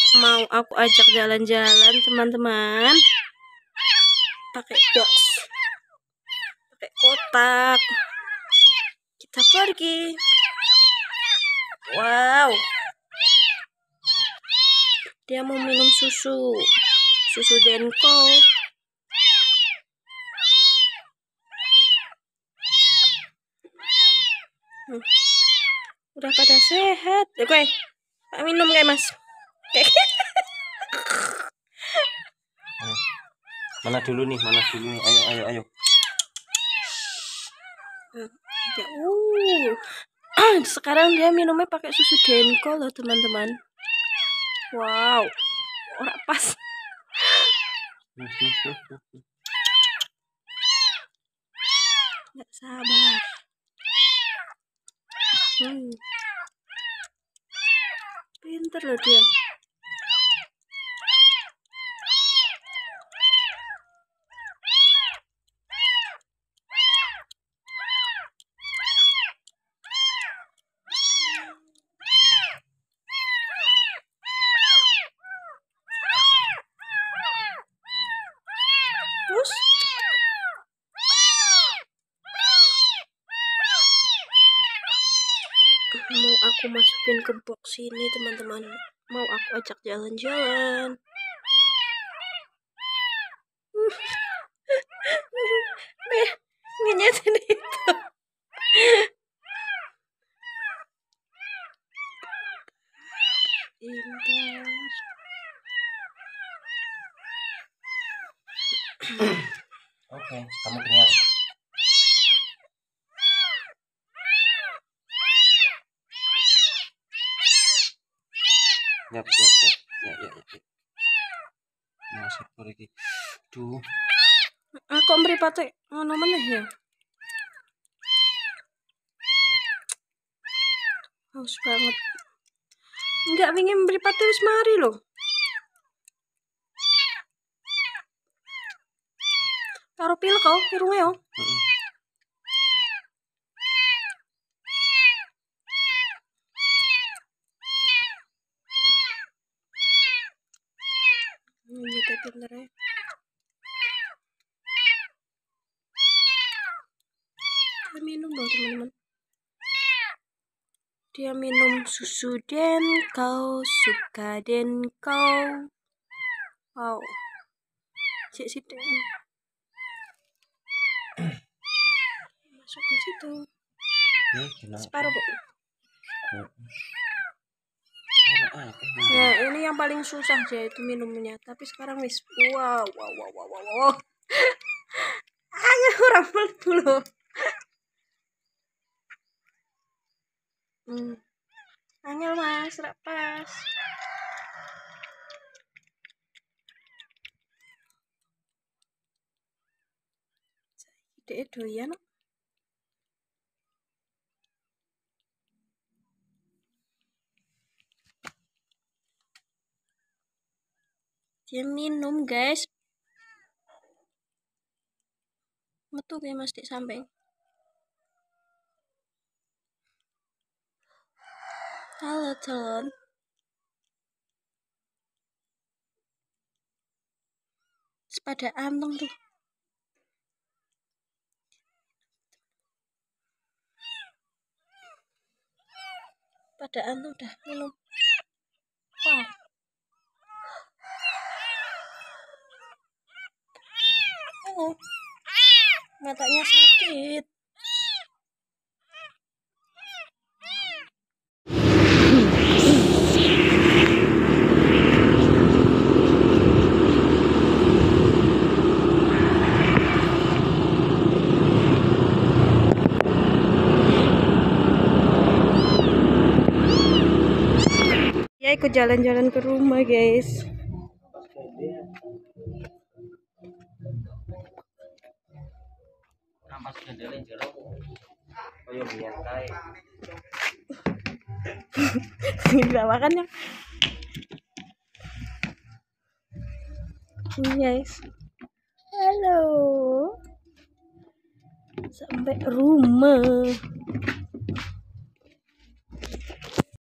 Mau aku ajak jalan-jalan teman-teman, pakai box, pakai kotak. Kita pergi. Wow, dia mau minum susu Denko. Udah pada sehat. Oke, Pak minum kayak Mas. Mana dulu nih? Ayo. Ya, sekarang dia minumnya pakai susu Denko loh teman-teman. Wow, ora pas. Nggak sabar. Pinter loh dia. Terus mau aku masukin ke box ini teman-teman. Mau aku ajak jalan-jalan. Nginyetin itu. Oke, kamu kenyang. Ya. Masuk lagi. Duh. Kok mripate ngono meneh ya? Haus banget. Enggak wingi mripate wis mari lho. Karo pilek kok irunge yo. Nyete pinter ya. Dia minum loh teman-teman. Dia minum susu Denko, suka Denko. Wow. Sik masuk ke situ. Separuh kok. Nah, ini yang paling susah dia itu minumnya. Tapi sekarang wis wow. Angel orang mlebu lho. Angel Mas, rak pas. Dek doyan. Dia minum, guys. Metu kayak Mas Dik sampai. Halo, Telon. Sepada anteng tuh. Pada anteng udah minum. Wow. Oh. Matanya sakit. Ya ikut jalan-jalan ke rumah, guys. Nggak makan ya, guys. Halo, sampai rumah.